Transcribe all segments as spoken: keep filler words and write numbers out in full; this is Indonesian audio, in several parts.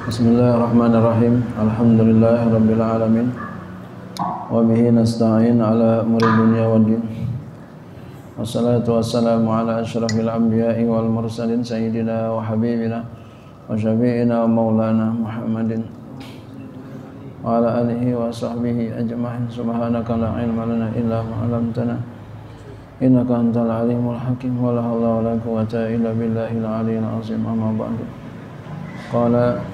Bismillahirrahmanirrahim. Alhamdulillahirabbil alamin. Wa bihi nasta'in ala umuri dunya waddin. Wassalatu wassalamu ala asyrafil anbiya'i wal mursalin sayyidina wa habibina wa syafi'ina wa maulana Muhammadin wa ala alihi wa sahbihi ajma'in. Subhanaka la ilma lana illa ma 'allamtana innaka antal alimul hakim. Wa la haula wa la quwwata illa billahil aliyyil azim. Amma ba'du. Qala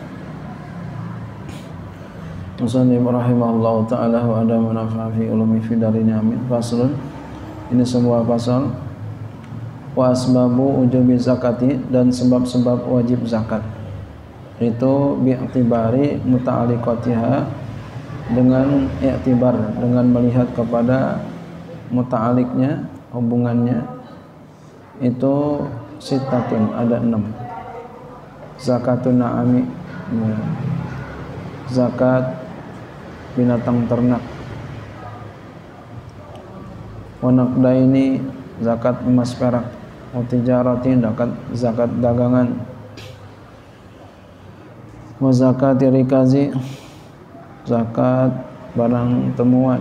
Musannif rahimahullahu ta'ala wa ada manafa'a fi ulumi fi darini amin. Faslun, ini sebuah pasal. Wa asbabu ujubi zakati, dan sebab-sebab wajib zakat itu bi'tibari muta'alliqatiha, dengan i'tibar, dengan melihat kepada muta'alliqnya, hubungannya itu sitatun, ada enam. Zakatun na'ami, zakat binatang ternak. Wa naqdaini, zakat emas perak. Wa tijarati, zakat zakat dagangan. Wa zakati rikazi, zakat barang temuan.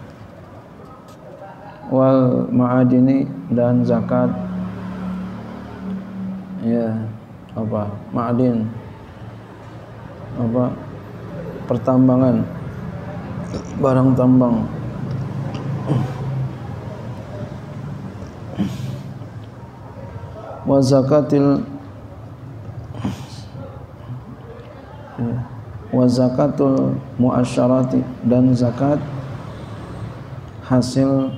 Wal ma'adini, dan zakat ya apa? Ma'adin. Apa? Pertambangan, barang tambang. Wa zakatil wa zakatul muasyarati, dan zakat hasil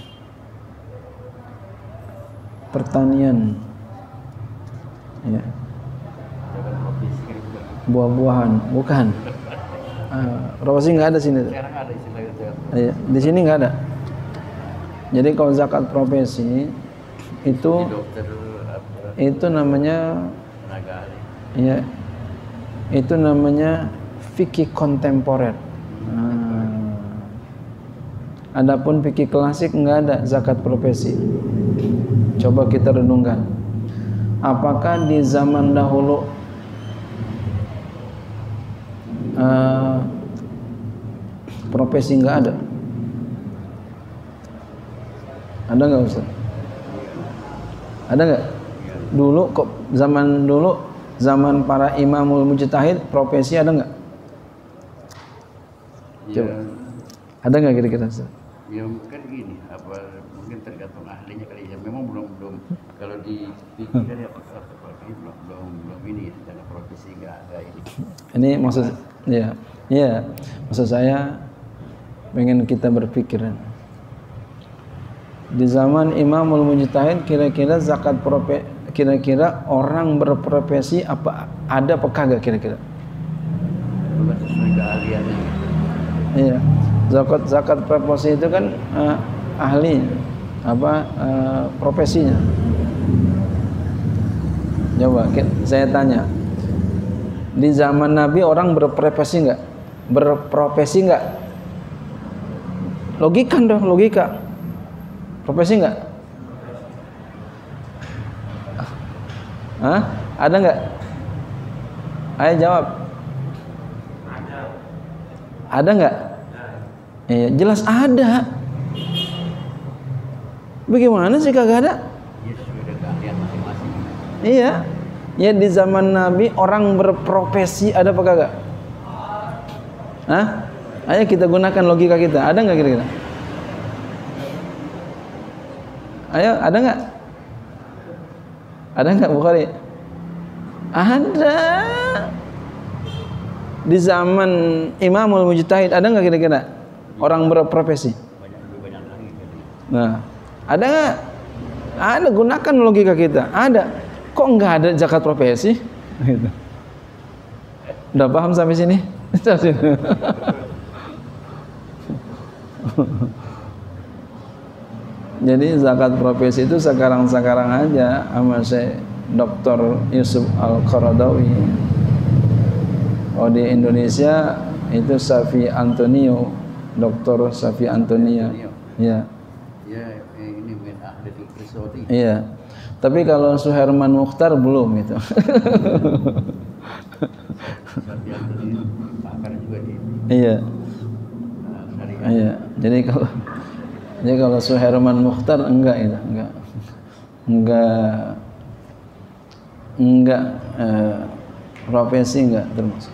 pertanian, ya, buah-buahan, bukan. Uh, profesi nggak ada sini. Sekarang ada istilah itu. Ya, di sini nggak ada. Jadi kalau zakat profesi itu dokter, itu namanya tenaga ahli. Ya, itu namanya fikih kontemporer. Nah, adapun fikih klasik nggak ada zakat profesi. Coba kita renungkan. Apakah di zaman dahulu Uh, profesi nggak ada? Ada nggak Ustaz? Ada nggak? Dulu kok zaman dulu, zaman para imamul mujtahid, profesi ada nggak? Coba. Ya, ada nggak kira-kira Ustaz? Ya mungkin gini, apa mungkin tergantung ahlinya kali ya. Memang belum belum kalau di pikirkan ya belum belum belum ini secara profesi nggak ada ini. Ini maksud ya, ya maksud saya pengen kita berpikir di zaman Imamul Mujtahid, kira-kira zakat prope, kira-kira orang berprofesi apa ada apa kagak kira-kira? Sesuai keahliannya. Iya, zakat zakat profesi itu kan uh, ahli apa uh, profesinya. Coba saya tanya, di zaman Nabi orang berprofesi nggak? Berprofesi nggak? Logika dong, logika. Profesi nggak? Hah? Ada nggak? Ayo jawab. Ada. Ada nggak? Iya, jelas ada. Bagaimana sih kagak ada? Iya, ya di zaman Nabi orang berprofesi ada apa kagak? Hah? Ayo kita gunakan logika kita. Ada nggak kira-kira? Ayo, ada nggak? Ada nggak Bukhari? Ada. Di zaman Imamul Mujtahid ada nggak kira-kira orang berprofesi? Nah, ada nggak? Ada, gunakan logika kita. Ada. Kok nggak ada zakat profesi? Gitu. Udah paham sampai sini? Jadi zakat profesi itu sekarang-sekarang aja sama saya Doktor Yusuf Al-Qaradawi. Oh, di Indonesia itu Safi Antonio, Doktor Safi Antonia. Ya. Ya, ini ahli fikih Saudi. Iya. Tapi kalau Suherman Mukhtar belum itu. pakar juga di. Iya. Iya. Jadi kalau jadi kalau Suherman Mukhtar enggak itu, enggak. Enggak enggak eh, profesi enggak termasuk.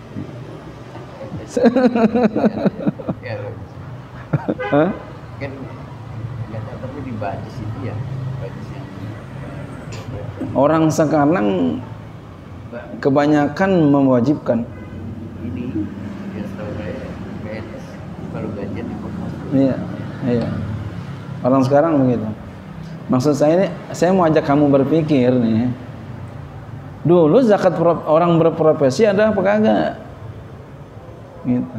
Hah? Kan nggak tahu tapi di Bajis itu ya, Bajis yang orang sekarang kebanyakan mewajibkan. ini ya setahu saya P N S kalau gajian di pos. Iya, iya. Orang sekarang begitu. Maksud saya ini, saya mau ajak kamu berpikir nih. Dulu zakat orang berprofesi ada apa kagak? Gitu.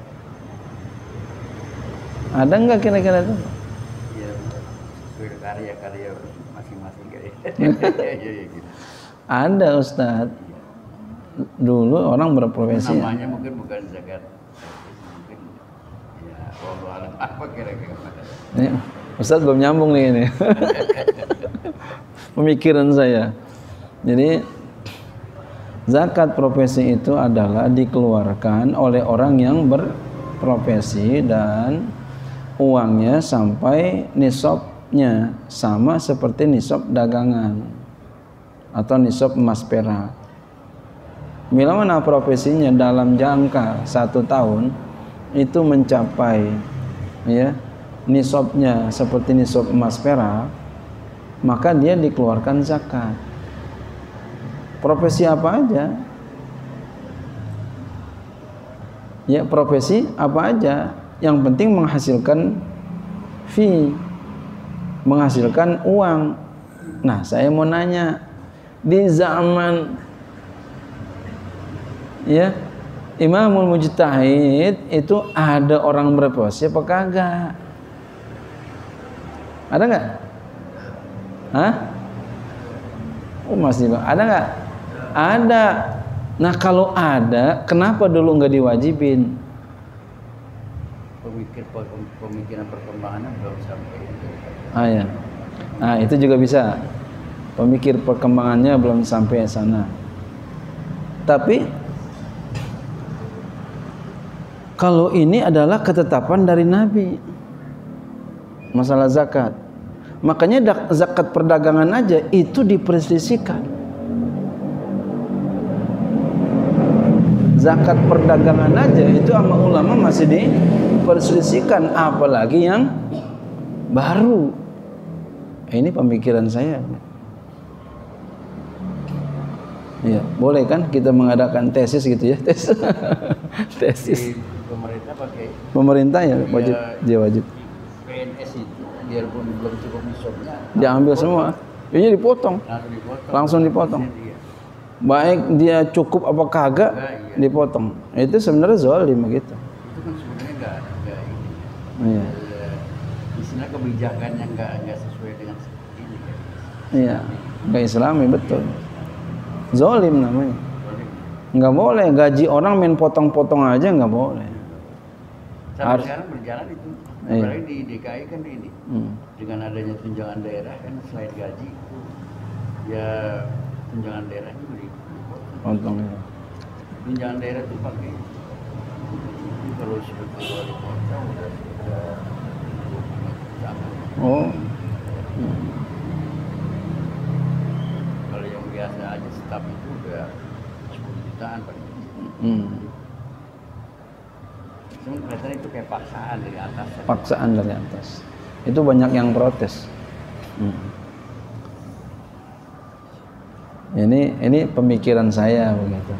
Ada nggak kira-kira itu? Ya, sesuai karya-karya masing-masing kali. Ada Ustadz. Dulu orang berprofesi. Namanya ya? Mungkin bukan zakat. Mungkin ya wallahu alam apa kira-kira. Ini Ustadz belum nyambung nih ini. Pemikiran saya. Jadi zakat profesi itu adalah dikeluarkan oleh orang yang berprofesi dan uangnya sampai nisabnya sama seperti nisab dagangan atau nisab emas perak. Bila mana profesinya dalam jangka satu tahun itu mencapai ya nisabnya seperti nisab emas perak, maka dia dikeluarkan zakat. Profesi apa aja? Ya profesi apa aja, yang penting menghasilkan fee, menghasilkan uang. Nah, saya mau nanya, di zaman ya Imamul Mujtahid itu ada orang berprofesi apa kagak? Ada nggak? Hah? Oh masih ada nggak? Ada. Nah kalau ada, kenapa dulu nggak diwajibin? Pemikir pemikiran perkembangannya belum sampai. Ah ya. Nah itu juga bisa. Pemikir perkembangannya belum sampai sana. Tapi kalau ini adalah ketetapan dari Nabi, masalah zakat. Makanya zakat perdagangan aja itu diperselisihkan. Zakat perdagangan aja itu sama ulama masih diperselisihkan, apalagi yang baru. Ini pemikiran saya. Iya, boleh kan kita mengadakan tesis gitu ya, tes. Tesis. Pemerintah pakai. Pemerintah ya wajib, dia wajib. P N S itu biarpun belum cukup nisabnya, diambil semua. Ini dipotong. Langsung dipotong. Langsung dipotong. Baik dia cukup apa kagak, iya, dipotong. Itu sebenarnya zalim gitu. Itu kan sebenarnya enggak enggak ini. Iya. Istilah kebijakan yang enggak enggak sesuai dengan ini kan. Iya, enggak Islami betul. Zalim namanya. Enggak boleh gaji orang main potong-potong aja, enggak boleh. Sampai Harus. Sekarang berjalan itu. Iya. Apalagi di D K I kan ini. Hmm. Dengan adanya tunjangan daerah kan selain gaji ya tunjangan daerah juga dipotong. Ya. Tunjangan daerah itu pakai itu kalau seperti wali kota udah udah oh. Hmm. Kalau yang biasa aja staf itu udah sepuluh jutaan paling. Hmm. Cuma kelihatan itu kayak paksaan dari atas. Paksaan dari atas. Itu banyak yang protes. Hmm. Ini ini pemikiran saya begitu.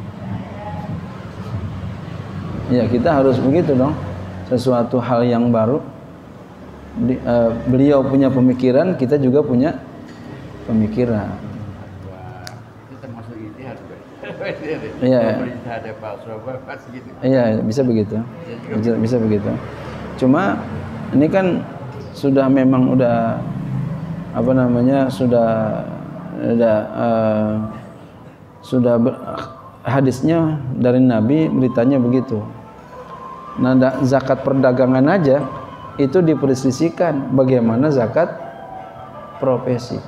Ya kita harus begitu dong. Sesuatu hal yang baru. Di, uh, beliau punya pemikiran, kita juga punya pemikiran. Wah, itu termasuk ijtihad. Iya. Pemerintah ada falsafah pas gitu. Iya, bisa begitu. Bisa, bisa begitu. Cuma ini kan sudah memang udah apa namanya sudah ada uh, sudah ber, hadisnya dari Nabi beritanya begitu. Nah zakat perdagangan aja itu diperselisihkan bagaimana zakat profesi.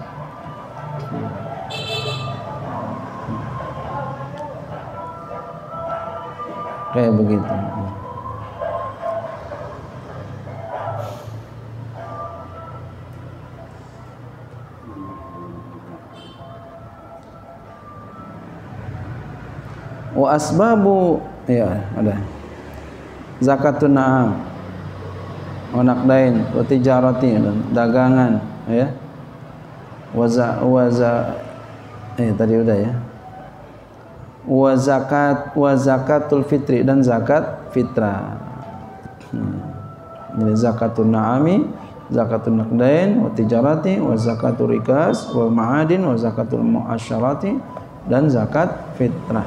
kayak begitu. Wa asbabu, ya ada zakatun na'am wa naqdain wa tijarati, dan dagangan, ya. Waza waza eh tadi udah ya. Wa zakat wa zakatul fitri, dan zakat fitrah. Hmm. Jadi zakatun na'ami, zakatul naqdain, wa tijarati, wa zakatul rikas, wa ma'adin, wa zakatul mu'asyarati, dan zakat fitrah.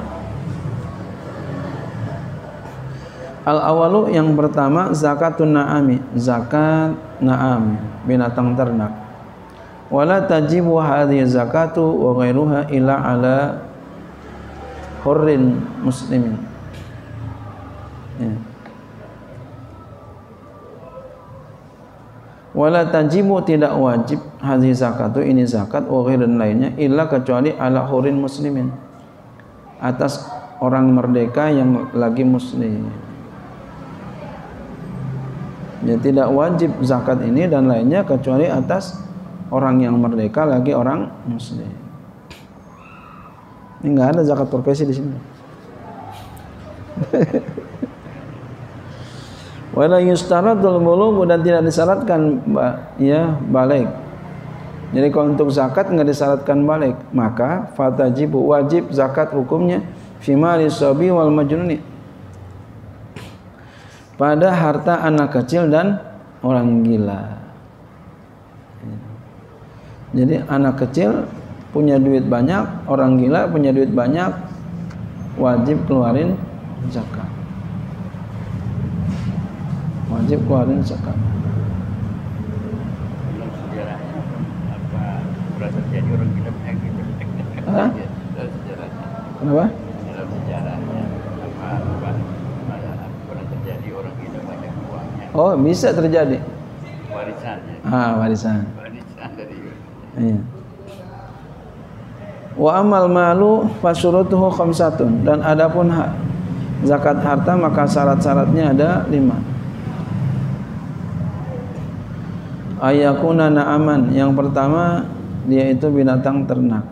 Al-awalu, yang pertama, zakatun na'ami, zakat na'am, binatang ternak. Wala tajibu hadhihi zakatu wa ghairuha illa ala hurrin muslimin. Ya. Wala tajibu, tidak wajib, hadhihi zakatu, ini zakat, wa ghairin lainnya, illa kecuali ala hurrin muslimin, atas orang merdeka yang lagi muslim. Ya, tidak wajib zakat ini dan lainnya kecuali atas orang yang merdeka lagi orang muslim. Ini enggak ada zakat profesi di sini. Wala yustaradul bulugh, dan tidak disyaratkan ya balik. Jadi kalau untuk zakat enggak disyaratkan balik, maka fatajibu, wajib zakat hukumnya fi mali sabi wal majnuni, pada harta anak kecil dan orang gila. Jadi anak kecil punya duit banyak, orang gila punya duit banyak, wajib keluarin zakat. Wajib keluarin zakat. Dalam sejarahnya apa pernah terjadi orang gila banyak gitu? Hah? Dalam sejarahnya. Kenapa? Dalam sejarahnya apa apa pernah terjadi orang gila banyak uangnya? Oh, bisa terjadi. Warisannya. Ah, warisan. Warisan dari. Iya. Wa amal malu fasyurutuhu khamsatun, dan adapun hak zakat harta maka syarat-syaratnya ada lima. Ayakuna na'aman, yang pertama dia itu binatang ternak.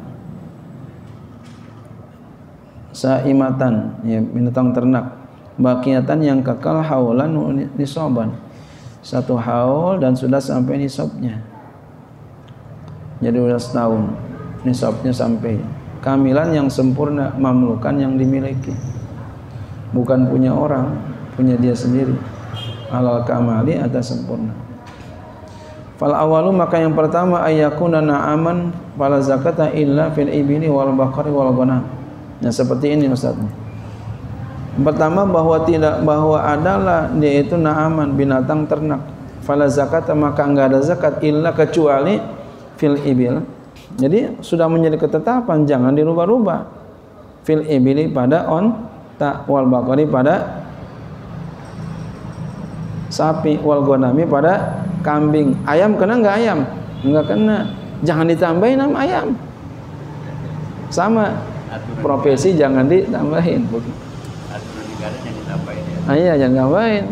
Saimatan, ya, binatang ternak. Baqiyatan, yang kekal, haulan nisaban, satu haul dan sudah sampai nisabnya. Jadi sudah setahun nisabnya sampai. Kamilan, yang sempurna, mamlukan, yang dimiliki, bukan punya orang, punya dia sendiri. Alal kamali, atas sempurna. Fal awalu, maka yang pertama, ayyakuna na'aman fala zakata illa fil ibni wal baqari wal ghanam. Nah, seperti ini Ustaz. Pertama, bahwa tidak, bahwa adalah dia itu na'aman, binatang ternak. Fala zakata, maka enggak ada zakat illa kecuali fil ibil. Jadi sudah menjadi ketetapan, jangan dirubah-rubah. Fil ibili, pada onta, wal baqari, pada sapi, wal ghanami, pada kambing. Ayam kena enggak ayam? Enggak kena. Jangan ditambahin nama ayam. Sama profesi jangan ditambahin. Aturan negara yang ditambahin ya. Ah, iya, jangan tambahin.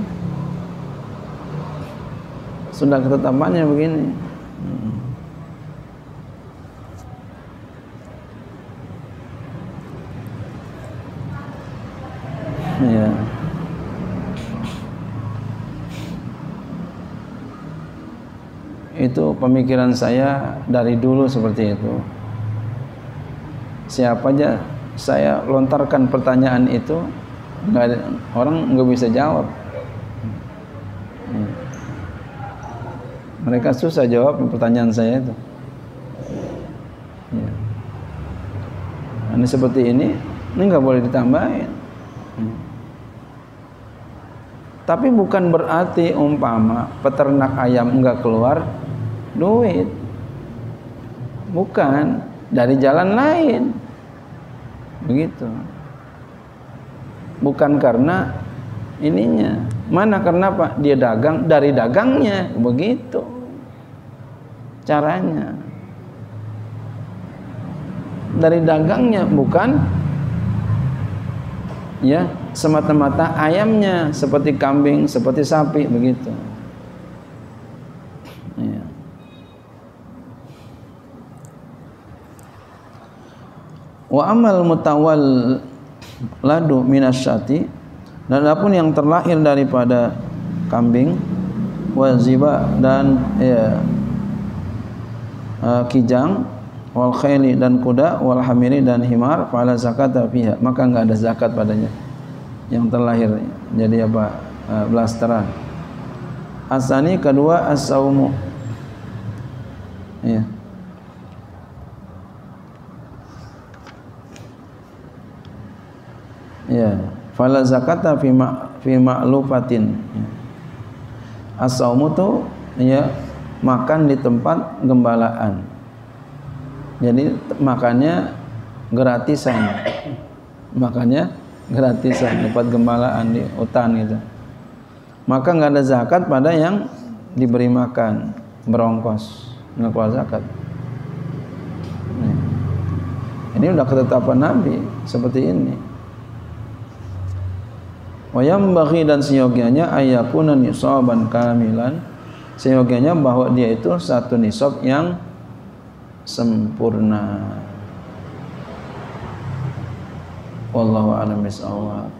Sudah ketetapannya begini. Hmm. Ya. Itu pemikiran saya dari dulu seperti itu. Siapa aja saya lontarkan pertanyaan itu, nggak ada, orang nggak bisa jawab. Mereka susah jawab pertanyaan saya itu. Ya. Ini seperti ini, ini nggak boleh ditambahin. Hmm. Tapi bukan berarti umpama peternak ayam nggak keluar duit, bukan, dari jalan lain, begitu. Bukan karena ininya, mana karena apa? Dia dagang, dari dagangnya, begitu caranya. Dari dagangnya, bukan ya semata-mata ayamnya, seperti kambing, seperti sapi begitu. Ya. Wa amal mutawal ladu minasyati, dan adapun yang terlahir daripada kambing, waziba dan ya, uh, kijang, wal khayli dan kuda, wal hamiri dan himar, fala zakata fiha, maka enggak ada zakat padanya yang terlahir. Jadi apa? Uh, blasteran. Asani kedua as-saumu. Ya. Ya, fala zakata fi ma fi ma'lufatin. As-saumu tuh ya makan di tempat gembalaan. Jadi makannya gratisan. Makannya gratisan tempat gembalaan di hutan gitu. Maka enggak ada zakat pada yang diberi makan, berongkos, enggak keluar zakat. Ini udah ketetapan Nabi seperti ini. Wa yambaghi, dan seyogianya ayakuna nisaban kamilan, seyogianya bahwa dia itu satu nisab yang sempurna. Wallahu a'lam bishawab.